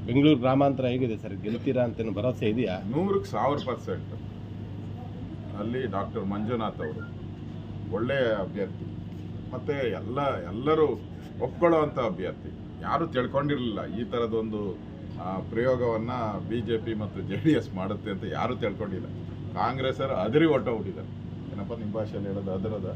ಬೆಂಗಳೂರು ಗ್ರಾಮಾಂತರ ಹೇಗಿದೆ ಸರ್, ಗೆಲ್ತೀರಾ ಅಂತ ಭರವಸೆ ಇದೆಯಾ? 100% ಅಲ್ಲಿ ಡಾಕ್ಟರ್ ಮಂಜುನಾಥ್ ಅವರು ಒಳ್ಳೆಯ ಅಭ್ಯರ್ಥಿ, ಮತ್ತು ಎಲ್ಲರೂ ಒಪ್ಕೊಳ್ಳೋವಂಥ ಅಭ್ಯರ್ಥಿ. ಯಾರೂ ತಿಳ್ಕೊಂಡಿರಲಿಲ್ಲ ಈ ಥರದೊಂದು ಪ್ರಯೋಗವನ್ನು BJP ಮತ್ತು JDS ಮಾಡುತ್ತೆ ಅಂತ ಯಾರೂ ತಿಳ್ಕೊಂಡಿಲ್ಲ. ಕಾಂಗ್ರೆಸ್ಸರು ಅದರಿ ಹೊಟ್ಟೋಗ್ಬಿಟ್ಟಿದ್ದಾರೆ. ಏನಪ್ಪ ನಿಮ್ಮ ಭಾಷೆಯಲ್ಲಿ ಹೇಳೋದು? ಅದರದ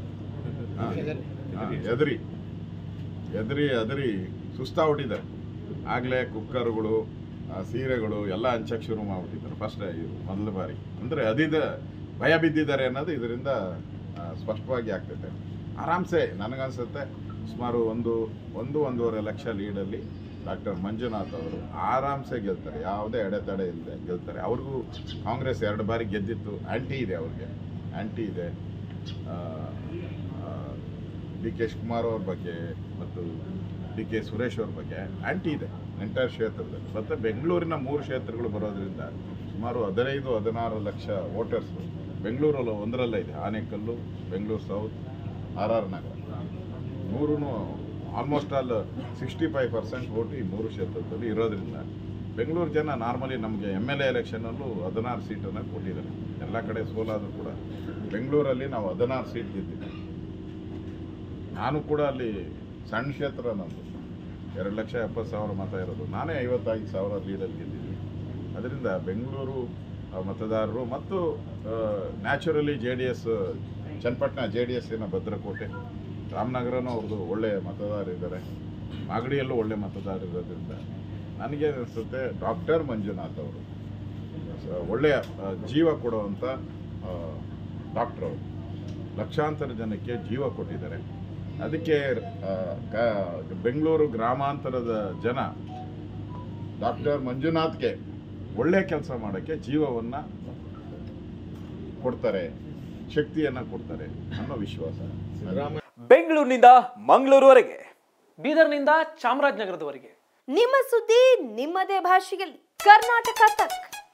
ಎದರಿ ಸುಸ್ತಾಗ್ಬಿಟ್ಟಿದ್ದಾರೆ. ಆಗಲೇ ಕುಕ್ಕರ್ಗಳು, ಸೀರೆಗಳು ಎಲ್ಲ ಹಂಚಕ್ಕೆ ಶುರು ಮಾಡಿಬಿಟ್ಟಿದ್ದಾರೆ. ಫಸ್ಟ್ ಮೊದಲ ಬಾರಿ ಅಂದರೆ ಭಯ ಬಿದ್ದಿದ್ದಾರೆ ಅನ್ನೋದು ಇದರಿಂದ ಸ್ಪಷ್ಟವಾಗಿ ಆಗ್ತೈತೆ. ಆರಾಮ್ಸೆ ನನಗನ್ಸುತ್ತೆ ಸುಮಾರು 1-1.5 ಲಕ್ಷ ಲೀಡಲ್ಲಿ ಡಾಕ್ಟರ್ ಮಂಜುನಾಥ್ ಅವರು ಆರಾಮ್ಸೆ ಗೆಲ್ತಾರೆ, ಯಾವುದೇ ಅಡೆತಡೆ ಇಲ್ಲದೆ ಗೆಲ್ತಾರೆ. ಅವ್ರಿಗೂ ಕಾಂಗ್ರೆಸ್ 2 ಬಾರಿ ಗೆದ್ದಿತ್ತು, ಆ್ಯಂಟಿ ಇದೆ ಅವ್ರಿಗೆ, ಆ್ಯಂಟಿ ಇದೆ. DK ಶಿವಕುಮಾರ್ ಅವ್ರ ಬಗ್ಗೆ ಮತ್ತು DK ಸುರೇಶ್ ಅವ್ರ ಬಗ್ಗೆ ಆ್ಯಂಟಿ ಇದೆ ಎಂಟೈರ್ ಕ್ಷೇತ್ರದಲ್ಲಿ. ಮತ್ತು ಬೆಂಗಳೂರಿನ 3 ಕ್ಷೇತ್ರಗಳು ಬರೋದ್ರಿಂದ ಸುಮಾರು 15-16 ಲಕ್ಷ ವೋಟರ್ಸು ಬೆಂಗಳೂರಲ್ಲಿ ಒಂದರಲ್ಲೇ ಇದೆ. Anekal, Bengaluru south, RR Nagar, 3 almost all 65% vote ಈ 3 ಕ್ಷೇತ್ರದಲ್ಲಿ ಇರೋದ್ರಿಂದ ಬೆಂಗಳೂರು ಜನ ನಾರ್ಮಲಿ ನಮಗೆ MLA ಎಲೆಕ್ಷನಲ್ಲೂ 16 ಸೀಟನ್ನು ಕೊಟ್ಟಿದ್ದಾರೆ. ಎಲ್ಲ ಕಡೆ ಸೋಲಾದರೂ ಕೂಡ ಬೆಂಗಳೂರಲ್ಲಿ ನಾವು 16 ಸೀಟ್ ಗೆದ್ದಿದ್ದೀವಿ. ನಾನು ಕೂಡ ಅಲ್ಲಿ ಸಣ್ಣ ಕ್ಷೇತ್ರ, ನಮ್ಮದು 2,70,000 ಮತ ಇರೋದು, ನಾನೇ 55,000 ಲೀಡಲ್ಲಿ ಗೆದ್ದಿದ್ದೀನಿ. ಅದರಿಂದ ಬೆಂಗಳೂರು ಮತದಾರರು ಮತ್ತು ನ್ಯಾಚುರಲಿ JDS, ಚನ್ನಪಟ್ಟಣ JDSನ ಭದ್ರಕೋಟೆ, ರಾಮನಗರನೂ ಅವ್ರದ್ದು ಒಳ್ಳೆಯ ಮತದಾರರಿದ್ದಾರೆ, ಮಾಗಡಿಯಲ್ಲೂ ಒಳ್ಳೆಯ ಮತದಾರರಿರೋದ್ರಿಂದ ನನಗೆ ಅನಿಸುತ್ತೆ ಡಾಕ್ಟರ್ ಮಂಜುನಾಥ್ ಅವರು ಒಳ್ಳೆಯ ಜೀವ ಕೊಡುವಂಥ ಡಾಕ್ಟ್ರು ಅವರು. ಲಕ್ಷಾಂತರ ಜನಕ್ಕೆ ಜೀವ ಕೊಟ್ಟಿದ್ದಾರೆ. ಅದಕ್ಕೆ ಬೆಂಗಳೂರು ಗ್ರಾಮಾಂತರದ ಜನ ಡಾಕ್ಟರ್ ಮಂಜುನಾಥ್ಗೆ ಒಳ್ಳೆಯ ಕೆಲಸ ಮಾಡೋಕ್ಕೆ ಜೀವವನ್ನು ಕೊಡ್ತಾರೆ, ಶಕ್ತಿಯನ್ನು ಕೊಡ್ತಾರೆ ಅನ್ನೋ ವಿಶ್ವಾಸ. ಬೆಂಗಳೂರಿನಿಂದ ಮಂಗಳೂರುವರೆಗೆ, ಬೀದರ್ನಿಂದ ಚಾಮರಾಜನಗರದವರೆಗೆ ನಿಮ್ಮ ಸುದ್ದಿ ನಿಮ್ಮದೇ ಭಾಷೆಯಲ್ಲಿ. ಕರ್ನಾಟಕ ತಕ್.